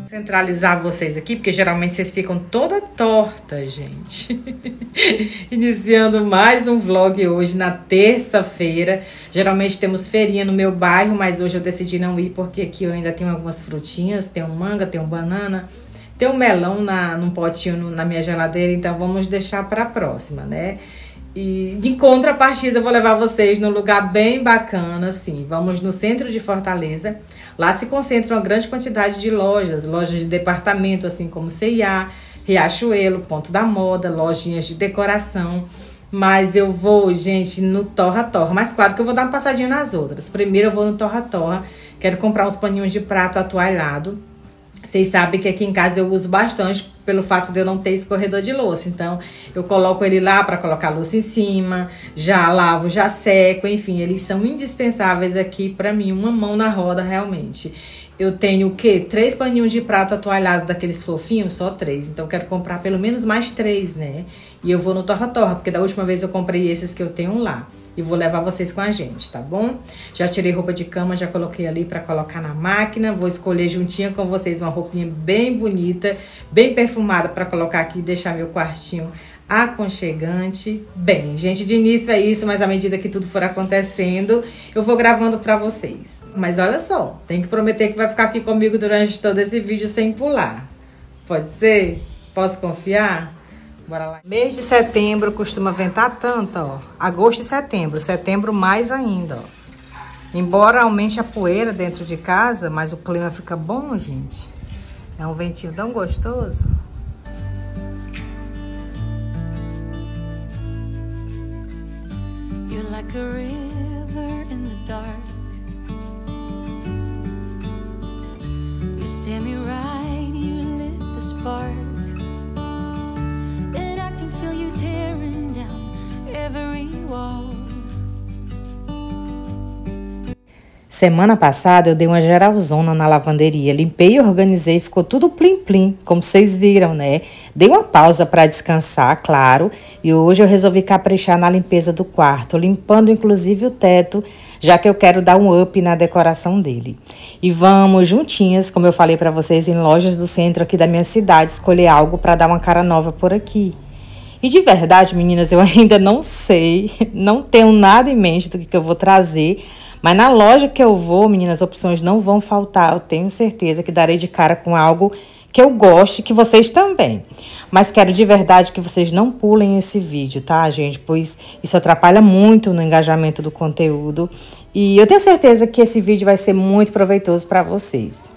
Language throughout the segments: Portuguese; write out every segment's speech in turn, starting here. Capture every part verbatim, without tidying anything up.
Centralizar vocês aqui, porque geralmente vocês ficam toda torta, gente. Iniciando mais um vlog hoje na terça-feira. Geralmente temos feirinha no meu bairro, mas hoje eu decidi não ir porque aqui eu ainda tenho algumas frutinhas. Tem um manga, tem um banana, tem um melão na, num potinho no, na minha geladeira, então vamos deixar para a próxima, né? E de contrapartida, eu vou levar vocês num lugar bem bacana, assim. Vamos no centro de Fortaleza. Lá se concentra uma grande quantidade de lojas, lojas de departamento, assim como C e A, Riachuelo, Ponto da Moda, lojinhas de decoração. Mas eu vou, gente, no Torra Torra. Mas claro que eu vou dar uma passadinha nas outras. Primeiro eu vou no Torra Torra. Quero comprar uns paninhos de prato atualhado. Vocês sabem que aqui em casa eu uso bastante pelo fato de eu não ter escorredor de louça. Então, eu coloco ele lá para colocar a louça em cima, já lavo, já seco, enfim, eles são indispensáveis aqui para mim, uma mão na roda realmente. Eu tenho o quê? Três paninhos de prato atualhado daqueles fofinhos, só três. Então, eu quero comprar pelo menos mais três, né? E eu vou no Torra Torra, porque da última vez eu comprei esses que eu tenho lá. E vou levar vocês com a gente, tá bom? Já tirei roupa de cama, já coloquei ali pra colocar na máquina. Vou escolher juntinho com vocês uma roupinha bem bonita, bem perfumada pra colocar aqui e deixar meu quartinho aconchegante. Bem, gente, de início é isso, mas à medida que tudo for acontecendo, eu vou gravando pra vocês. Mas olha só, tem que prometer que vai ficar aqui comigo durante todo esse vídeo sem pular. Pode ser? Posso confiar? Bora lá. Mês de setembro costuma ventar tanto, ó. Agosto e setembro. Setembro mais ainda, ó. Embora aumente a poeira dentro de casa, mas o clima fica bom, gente. É um ventinho tão gostoso. You're like a river in the dark. You stare me right, you lit the spark. Semana passada eu dei uma geralzona na lavanderia, limpei e organizei, ficou tudo plim plim, como vocês viram, né? Dei uma pausa para descansar, claro, e hoje eu resolvi caprichar na limpeza do quarto, limpando inclusive o teto, já que eu quero dar um up na decoração dele. E vamos juntinhas, como eu falei para vocês, em lojas do centro aqui da minha cidade, escolher algo para dar uma cara nova por aqui. E de verdade, meninas, eu ainda não sei, não tenho nada em mente do que, que eu vou trazer, mas na loja que eu vou, meninas, opções não vão faltar. Eu tenho certeza que darei de cara com algo que eu goste, que vocês também. Mas quero de verdade que vocês não pulem esse vídeo, tá, gente? Pois isso atrapalha muito no engajamento do conteúdo. E eu tenho certeza que esse vídeo vai ser muito proveitoso para vocês.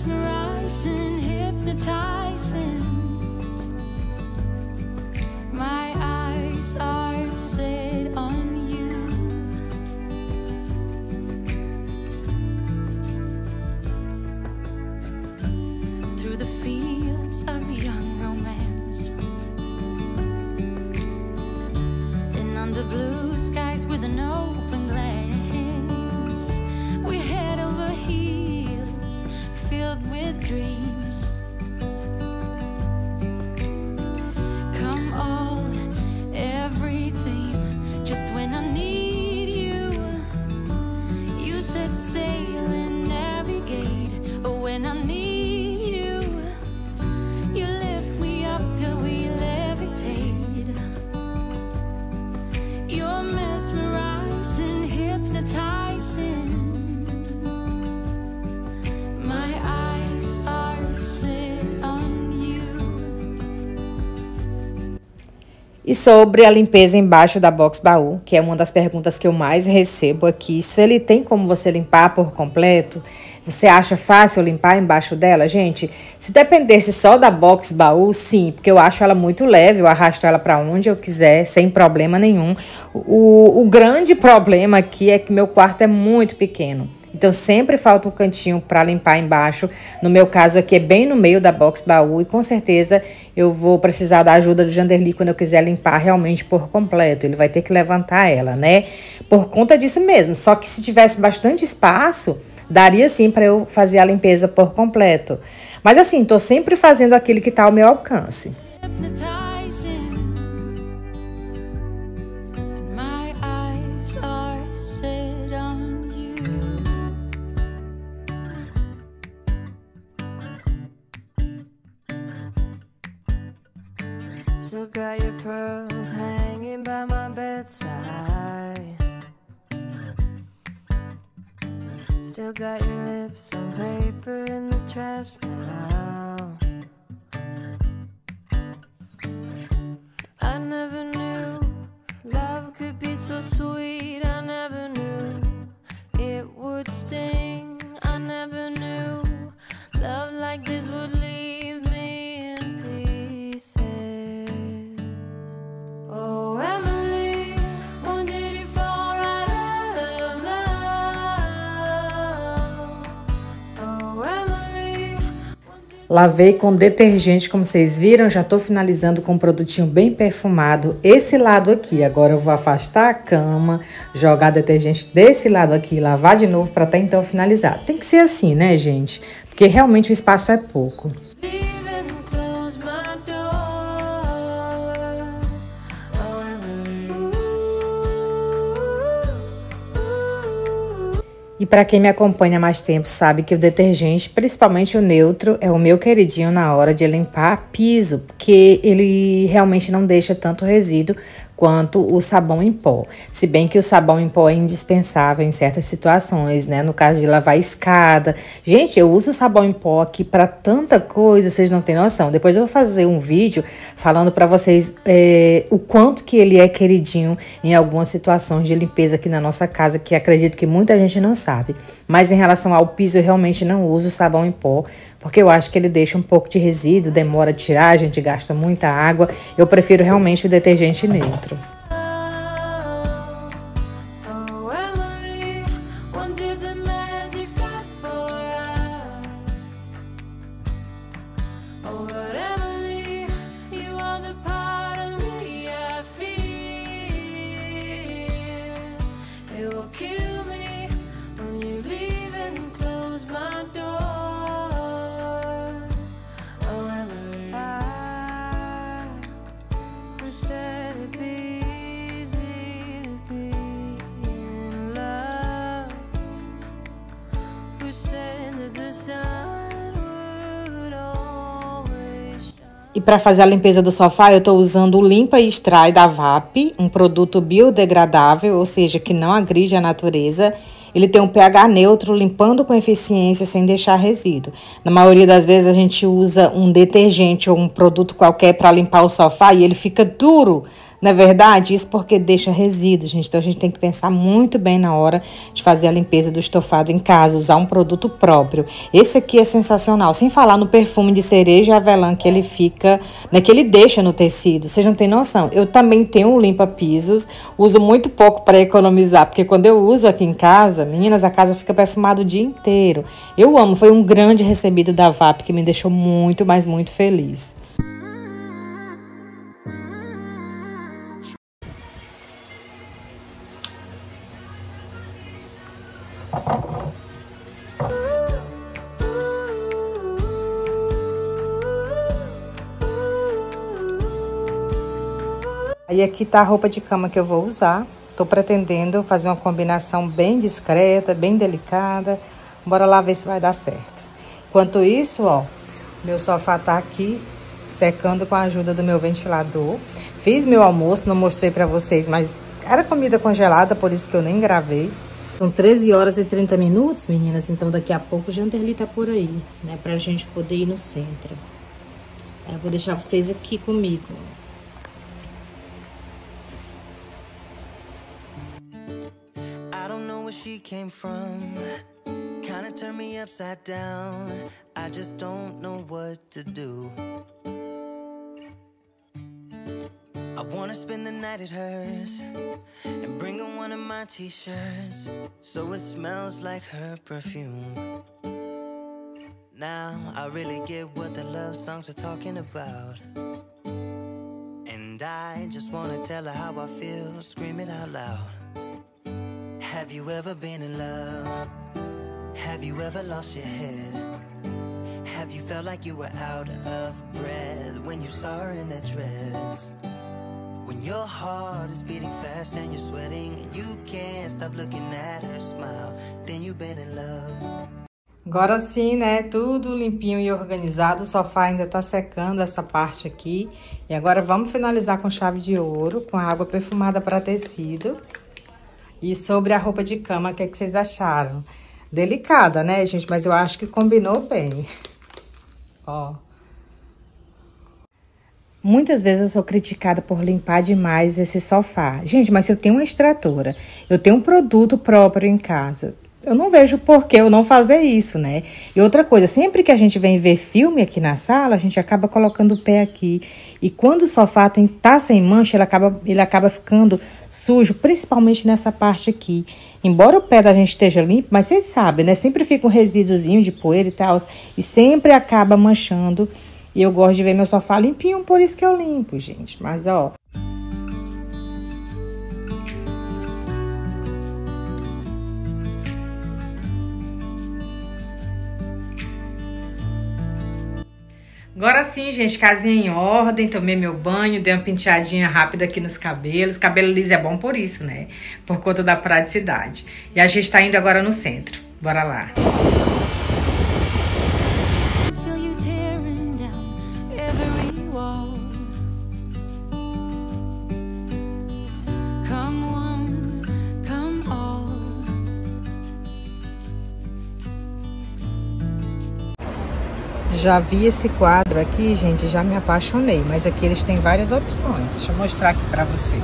E sobre a limpeza embaixo da box baú, que é uma das perguntas que eu mais recebo aqui. Se ele tem como você limpar por completo? Você acha fácil limpar embaixo dela? Gente, se dependesse só da box baú, sim, porque eu acho ela muito leve, eu arrasto ela para onde eu quiser, sem problema nenhum. O, o grande problema aqui é que meu quarto é muito pequeno. Então, sempre falta um cantinho para limpar embaixo. No meu caso aqui é bem no meio da box baú. E com certeza eu vou precisar da ajuda do Janderli quando eu quiser limpar realmente por completo. Ele vai ter que levantar ela, né? Por conta disso mesmo. Só que se tivesse bastante espaço, daria sim para eu fazer a limpeza por completo. Mas assim, tô sempre fazendo aquilo que tá ao meu alcance. Still got your pearls hanging by my bedside. Still got your lips on paper in the trash now. I never knew love could be so sweet. I never knew it would sting. I never knew love like this would leave me in pieces. Oh, Emily, when did you fall right out of love? Oh, Emily. Lavei com detergente, como vocês viram, já tô finalizando com um produtinho bem perfumado. Esse lado aqui, agora eu vou afastar a cama, jogar detergente desse lado aqui, lavar de novo para até então finalizar. Tem que ser assim, né, gente? Porque realmente o espaço é pouco. E para quem me acompanha há mais tempo sabe que o detergente, principalmente o neutro, é o meu queridinho na hora de limpar piso, porque ele realmente não deixa tanto resíduo quanto o sabão em pó. Se bem que o sabão em pó é indispensável em certas situações, né? No caso de lavar escada. Gente, eu uso sabão em pó aqui para tanta coisa, vocês não têm noção. Depois eu vou fazer um vídeo falando para vocês é, o quanto que ele é queridinho em algumas situações de limpeza aqui na nossa casa, que acredito que muita gente não sabe. Mas em relação ao piso, eu realmente não uso sabão em pó, porque eu acho que ele deixa um pouco de resíduo, demora a tirar, a gente gasta muita água. Eu prefiro realmente o detergente neutro. E para fazer a limpeza do sofá, eu estou usando o Limpa e Extrai da V A P, um produto biodegradável, ou seja, que não agride a natureza. Ele tem um pH neutro, limpando com eficiência, sem deixar resíduo. Na maioria das vezes a gente usa um detergente ou um produto qualquer para limpar o sofá e ele fica duro. Não é verdade? Isso porque deixa resíduo, gente. Então a gente tem que pensar muito bem na hora de fazer a limpeza do estofado em casa, usar um produto próprio. Esse aqui é sensacional. Sem falar no perfume de cereja e avelã que ele fica, né, que ele deixa no tecido. Vocês não têm noção. Eu também tenho um limpa-pisos, uso muito pouco para economizar, porque quando eu uso aqui em casa, meninas, a casa fica perfumada o dia inteiro. Eu amo. Foi um grande recebido da V A P que me deixou muito, mas muito feliz. Aí aqui tá a roupa de cama que eu vou usar. Tô pretendendo fazer uma combinação bem discreta, bem delicada. Bora lá ver se vai dar certo. Enquanto isso, ó, meu sofá tá aqui secando com a ajuda do meu ventilador. Fiz meu almoço, não mostrei pra vocês, mas era comida congelada, por isso que eu nem gravei. São treze horas e trinta minutos, meninas, então daqui a pouco o Janderli tá por aí, né, pra gente poder ir no centro. Eu vou deixar vocês aqui comigo. I don't know where she came from, kinda turned me upside down. I just don't know what to do. I wanna spend the night at hers and bring her one of my t-shirts so it smells like her perfume. Now I really get what the love songs are talking about, and I just wanna tell her how I feel, scream it out loud. Have you ever been in love? Have you ever lost your head? Have you felt like you were out of breath when you saw her in that dress? When your heart is beating fast and you're sweating and you can't stop looking at her smile, then you've been in love. Agora sim, né? Tudo limpinho e organizado. O sofá ainda tá secando essa parte aqui. E agora vamos finalizar com chave de ouro, com água perfumada para tecido. E sobre a roupa de cama, o que, é que vocês acharam? Delicada, né, gente? Mas eu acho que combinou bem. Ó. Muitas vezes eu sou criticada por limpar demais esse sofá. Gente, mas se eu tenho uma extratora, eu tenho um produto próprio em casa, eu não vejo por que eu não fazer isso, né? E outra coisa, sempre que a gente vem ver filme aqui na sala, a gente acaba colocando o pé aqui. E quando o sofá tem, tá sem mancha, ele acaba, ele acaba ficando sujo, principalmente nessa parte aqui. Embora o pé da gente esteja limpo, mas vocês sabem, né? Sempre fica um resíduozinho de poeira e tal, e sempre acaba manchando. E eu gosto de ver meu sofá limpinho, por isso que eu limpo, gente. Mas, ó... Agora sim, gente, casinha em ordem, tomei meu banho, dei uma penteadinha rápida aqui nos cabelos. Cabelo liso é bom por isso, né? Por conta da praticidade. E a gente tá indo agora no centro. Bora lá. Já vi esse quadro aqui, gente, já me apaixonei. Mas aqui eles têm várias opções. Deixa eu mostrar aqui pra vocês.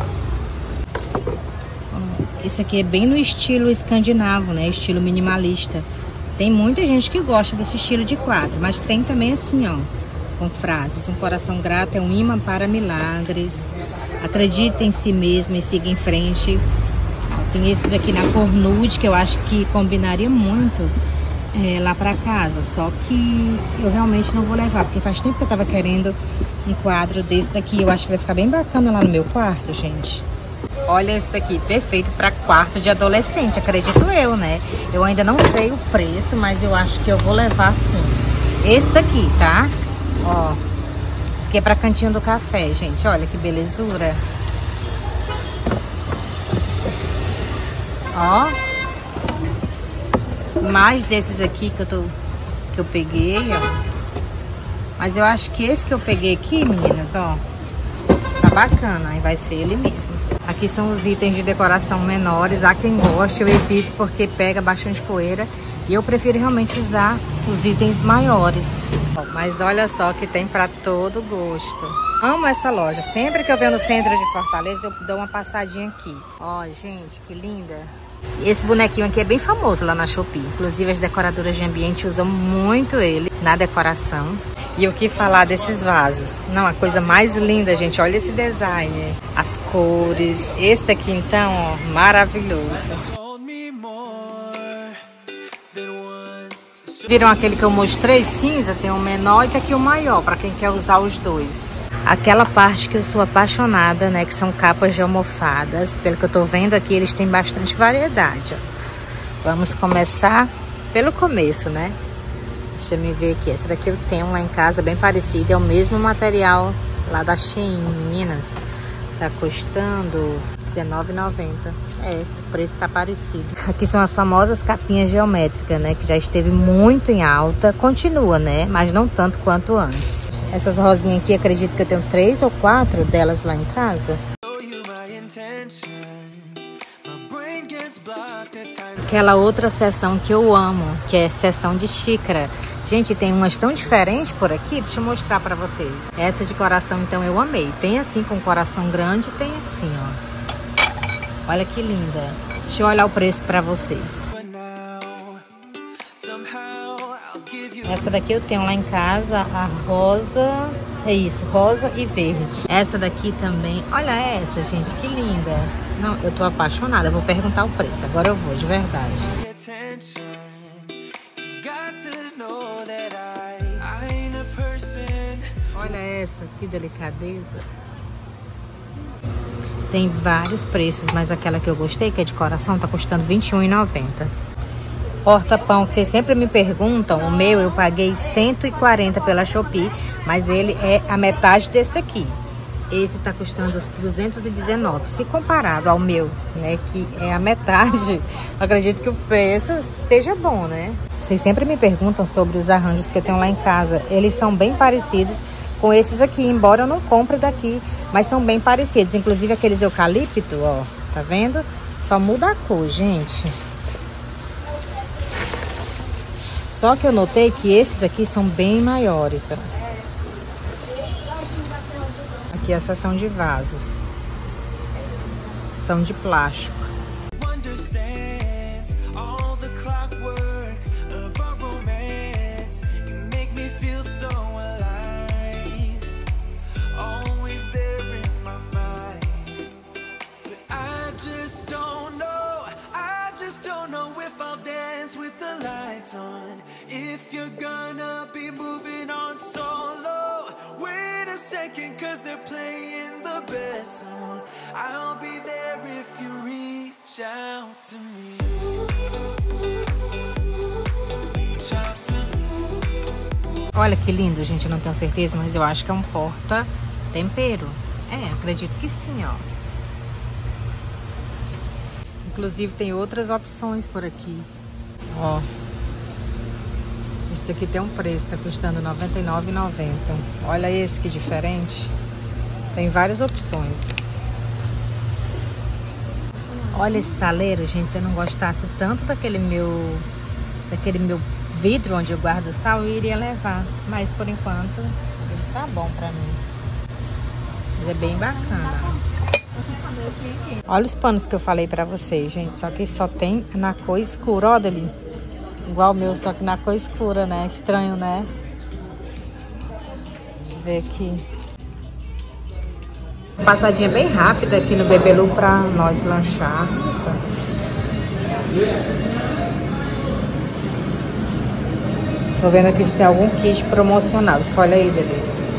Esse aqui é bem no estilo escandinavo, né? Estilo minimalista. Tem muita gente que gosta desse estilo de quadro. Mas tem também assim, ó, com frases. Um coração grato é um imã para milagres. Acredite em si mesmo e siga em frente. Tem esses aqui na cor nude, que eu acho que combinaria muito É, lá pra casa, só que eu realmente não vou levar, porque faz tempo que eu tava querendo um quadro desse daqui. Eu acho que vai ficar bem bacana lá no meu quarto, gente. Olha esse daqui, perfeito pra quarto de adolescente, acredito eu, né? Eu ainda não sei o preço, mas eu acho que eu vou levar sim. Esse daqui, tá? Ó, esse aqui é pra cantinho do café, gente. Olha que belezura. Ó. Mais desses aqui que eu, tô, que eu peguei, ó. Mas eu acho que esse que eu peguei aqui, meninas, ó, tá bacana. E vai ser ele mesmo. Aqui são os itens de decoração menores. Há quem goste, eu evito porque pega bastante poeira. E eu prefiro realmente usar os itens maiores. Mas olha só que tem pra todo gosto. Amo essa loja. Sempre que eu venho no centro de Fortaleza, eu dou uma passadinha aqui. Ó, gente, que linda. Esse bonequinho aqui é bem famoso lá na Shopee. Inclusive as decoradoras de ambiente usam muito ele na decoração. E o que falar desses vasos? Não, a coisa mais linda, gente. Olha esse design. As cores. Esse daqui, então, ó, maravilhoso. Viram aquele que eu mostrei? Cinza, tem o menor e tem aqui o maior, para quem quer usar os dois. Aquela parte que eu sou apaixonada, né, que são capas de almofadas. Pelo que eu tô vendo aqui, eles têm bastante variedade, ó. Vamos começar pelo começo, né? Deixa eu me ver aqui. Essa daqui eu tenho lá em casa, bem parecida. É o mesmo material lá da Shein, meninas. Tá custando dezenove reais e noventa centavos. É, o preço tá parecido. Aqui são as famosas capinhas geométricas, né? Que já esteve muito em alta. Continua, né? Mas não tanto quanto antes. Essas rosinhas aqui, acredito que eu tenho três ou quatro delas lá em casa. Aquela outra seção que eu amo, que é seção de xícara. Gente, tem umas tão diferentes por aqui, deixa eu mostrar pra vocês. Essa de coração, então, eu amei. Tem assim com coração grande, tem assim, ó. Olha que linda. Deixa eu olhar o preço pra vocês. Essa daqui eu tenho lá em casa, a rosa, é isso, rosa e verde. Essa daqui também, olha essa, gente, que linda. Não, eu tô apaixonada, eu vou perguntar o preço, agora eu vou, de verdade. Olha essa, que delicadeza. Tem vários preços, mas aquela que eu gostei, que é de coração, tá custando vinte e um reais e noventa centavos. Porta-pão, que vocês sempre me perguntam, o meu eu paguei cento e quarenta reais pela Shopee, mas ele é a metade desse aqui. Esse tá custando duzentos e dezenove reais. Se comparado ao meu, né, que é a metade, acredito que o preço esteja bom, né? Vocês sempre me perguntam sobre os arranjos que eu tenho lá em casa. Eles são bem parecidos com esses aqui, embora eu não compre daqui, mas são bem parecidos. Inclusive aqueles eucalipto, ó, tá vendo? Só muda a cor, gente. Só que eu notei que esses aqui são bem maiores, ó. Aqui é a seção de vasos. São de plástico. On. If you're gonna be moving on solo, wait a second, cause they're playing the best song. I'll be there if you reach out to me. Reach out to me. Olha que lindo, gente, eu não tenho certeza, mas eu acho que é um porta-tempero. É, acredito que sim, ó. Inclusive tem outras opções por aqui, ó. Esse aqui tem um preço, tá custando noventa e nove reais e noventa centavos. Olha esse que diferente. Tem várias opções. Olha esse saleiro, gente. Se eu não gostasse tanto daquele meu, daquele meu vidro onde eu guardo sal, eu iria levar. Mas por enquanto, ele tá bom pra mim. Mas é bem bacana. Olha os panos que eu falei pra vocês, gente. Só que só tem na cor escura, ó, dali. Igual o meu, só que na cor escura, né? Estranho, né? Deixa eu ver aqui. Passadinha bem rápida aqui no Bebelu pra nós lancharmos. Tô vendo aqui se tem algum kit promocional. Escolhe aí, Dele.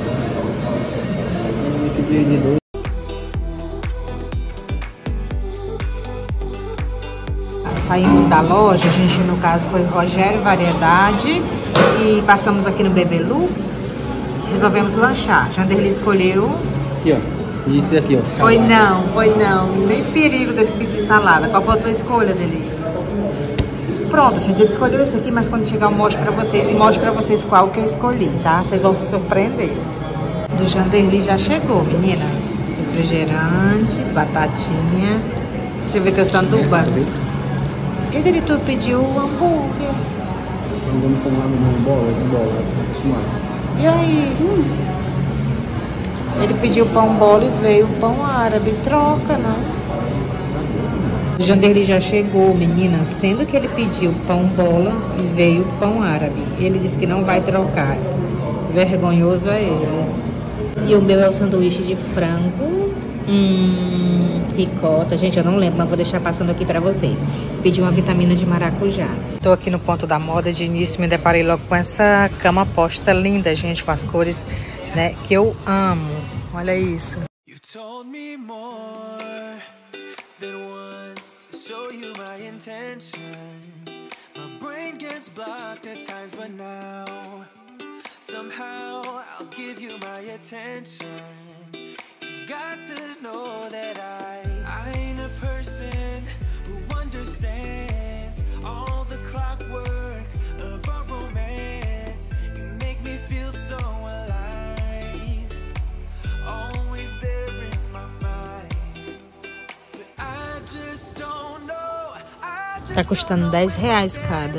Saímos da loja, a gente no caso foi Rogério Variedade e passamos aqui no Bebelu, resolvemos lanchar. Janderli escolheu. Aqui, ó. Isso aqui, ó. Salada. Foi não, foi não. Nem perigo dele pedir salada. Qual foi a tua escolha, Deli? Pronto, gente, ele escolheu esse aqui, mas quando chegar eu mostro pra vocês e mostro pra vocês qual que eu escolhi, tá? Vocês vão se surpreender. Do Janderli já chegou, meninas. Refrigerante, batatinha. Deixa eu ver teu sanduba. E ele tu pediu o hambúrguer. Vamos tomar uma bola, de bola, e aí? Hum. Ele pediu pão bola e veio pão árabe. Troca, não? O Janderli já chegou, meninas. Sendo que ele pediu pão bola e veio pão árabe. Ele disse que não vai trocar. Vergonhoso é ele. E o meu é o sanduíche de frango. Hum, ricota. Gente, eu não lembro, mas vou deixar passando aqui pra vocês. Pedi uma vitamina de maracujá. Tô aqui no ponto da moda. De início me deparei logo com essa cama posta linda, gente, com as cores, né, que eu amo. Olha isso. You told me more than once to show you my intention. My brain gets blocked at times, but now somehow I'll give you my attention. You've got to know that I I ain't a person who understands all the clockwork of our romance. You make me feel so alive, always there in my mind. But I just don't know. I just tá custando dez reais cada.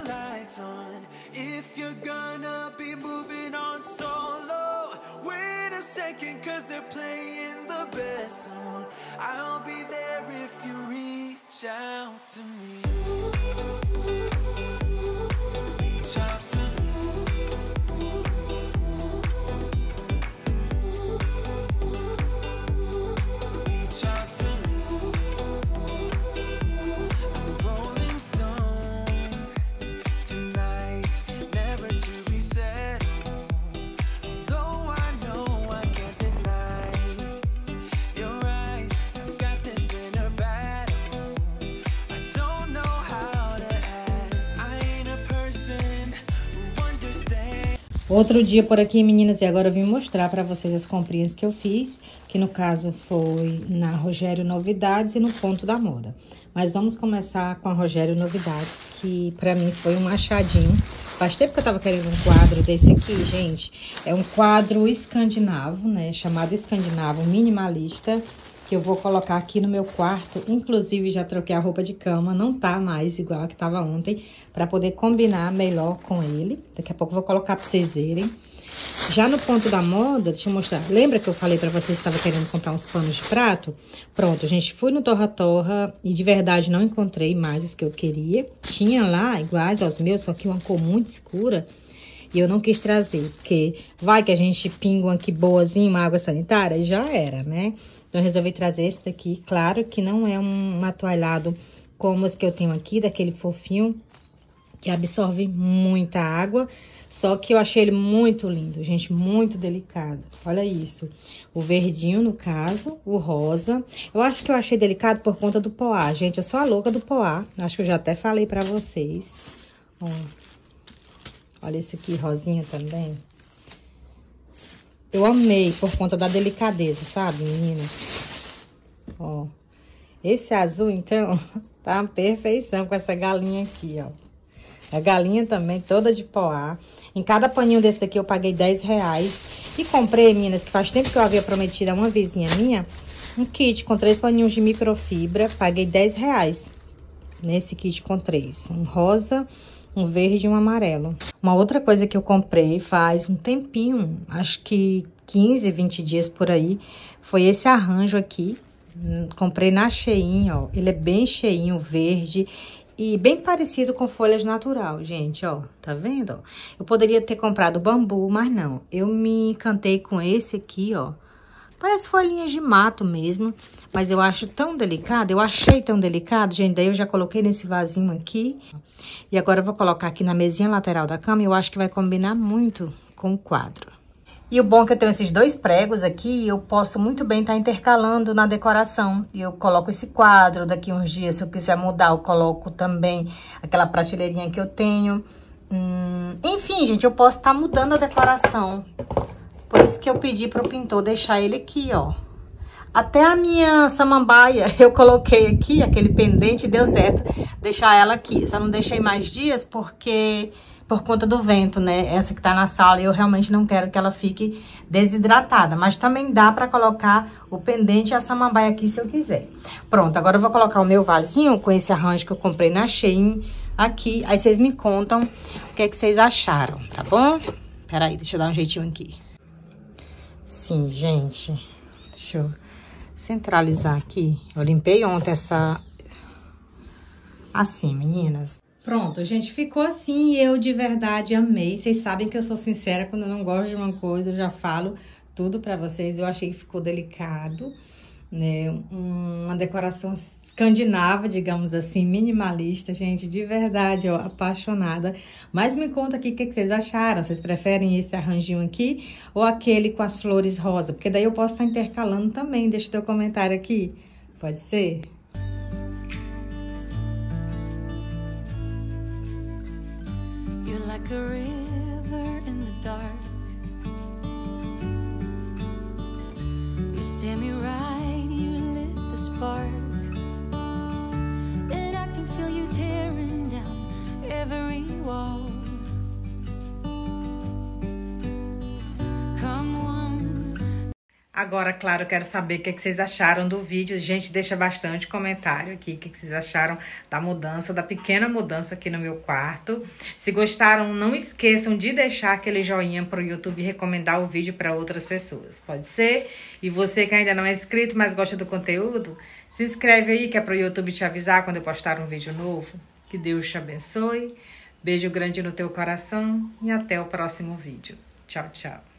If you're gonna be moving on solo, wait a second, cause they're playing the best song. I'll be there if you reach out to me. Reach out to me. Reach out to me. I'm a rolling stone tonight, never to be settled. Though I know I can't deny your eyes have got this inner battle. I don't know Outro dia por aqui, meninas, e agora eu vim mostrar pra vocês as comprinhas que eu fiz, que no caso foi na Rogério Novidades e no Ponto da Moda. Mas vamos começar com a Rogério Novidades, que pra mim foi um achadinho. Faz tempo que eu tava querendo um quadro desse aqui, gente. É um quadro escandinavo, né, chamado Escandinavo Minimalista, que eu vou colocar aqui no meu quarto. Inclusive, já troquei a roupa de cama, não tá mais igual a que tava ontem, pra poder combinar melhor com ele. Daqui a pouco eu vou colocar pra vocês verem. Já no Ponto da Moda, deixa eu mostrar. Lembra que eu falei pra vocês que tava querendo comprar uns panos de prato? Pronto, gente, fui no Torra Torra e de verdade não encontrei mais os que eu queria. Tinha lá iguais aos meus, só que uma cor muito escura. E eu não quis trazer, porque vai que a gente pinga uma aqui boazinha, uma água sanitária, e já era, né? Então, eu resolvi trazer esse daqui. Claro que não é um, um atoalhado como os que eu tenho aqui, daquele fofinho, que absorve muita água. Só que eu achei ele muito lindo, gente, muito delicado. Olha isso. O verdinho, no caso, o rosa. Eu acho que eu achei delicado por conta do poá, gente. Eu sou a louca do poá. Acho que eu já até falei pra vocês. Ó. Olha esse aqui, rosinha também. Eu amei por conta da delicadeza, sabe, meninas? Ó. Esse azul, então, tá uma perfeição com essa galinha aqui, ó. A galinha também, toda de poá. Em cada paninho desse aqui eu paguei dez reais. E comprei, meninas, que faz tempo que eu havia prometido a uma vizinha minha, um kit com três paninhos de microfibra. Paguei dez reais nesse kit com três. Um rosa, um verde e um amarelo. Uma outra coisa que eu comprei faz um tempinho, acho que quinze, vinte dias por aí, foi esse arranjo aqui. Comprei na Shein, ó. Ele é bem cheinho, verde e bem parecido com folhas natural, gente, ó. Tá vendo, ó? Eu poderia ter comprado bambu, mas não. Eu me encantei com esse aqui, ó. Parece folhinhas de mato mesmo, mas eu acho tão delicado, eu achei tão delicado, gente, daí eu já coloquei nesse vasinho aqui. E agora eu vou colocar aqui na mesinha lateral da cama e eu acho que vai combinar muito com o quadro. E o bom é que eu tenho esses dois pregos aqui, eu posso muito bem estar intercalando na decoração. E eu coloco esse quadro, daqui uns dias, se eu quiser mudar, eu coloco também aquela prateleirinha que eu tenho. Hum, enfim, gente, eu posso estar mudando a decoração. Por isso que eu pedi pro pintor deixar ele aqui, ó. Até a minha samambaia eu coloquei aqui, aquele pendente, deu certo deixar ela aqui. Só não deixei mais dias porque... por conta do vento, né? Essa que tá na sala, eu realmente não quero que ela fique desidratada. Mas também dá pra colocar o pendente e a samambaia aqui se eu quiser. Pronto, agora eu vou colocar o meu vasinho com esse arranjo que eu comprei na Shein aqui. Aí vocês me contam o que é que vocês acharam, tá bom? Peraí, deixa eu dar um jeitinho aqui. Sim, gente. Deixa eu centralizar aqui. Eu limpei ontem essa... assim, meninas. Pronto, gente, ficou assim e eu de verdade amei. Vocês sabem que eu sou sincera, quando eu não gosto de uma coisa, eu já falo tudo pra vocês. Eu achei que ficou delicado, né? Uma decoração escandinava, digamos assim, minimalista, gente, de verdade, ó, apaixonada. Mas me conta aqui o que, que vocês acharam. Vocês preferem esse arranjinho aqui ou aquele com as flores rosa? Porque daí eu posso estar intercalando também. Deixa o teu comentário aqui. Pode ser? You're like a river in the dark. You stare me right, you lit the spark. And I can feel you tearing down every wall. Come on. Agora, claro, eu quero saber o que, é que vocês acharam do vídeo. Gente, deixa bastante comentário aqui. O que, é que vocês acharam da mudança, da pequena mudança aqui no meu quarto. Se gostaram, não esqueçam de deixar aquele joinha pro YouTube recomendar o vídeo para outras pessoas. Pode ser? E você que ainda não é inscrito, mas gosta do conteúdo, se inscreve aí que é pro YouTube te avisar quando eu postar um vídeo novo. Que Deus te abençoe. Beijo grande no teu coração e até o próximo vídeo. Tchau, tchau.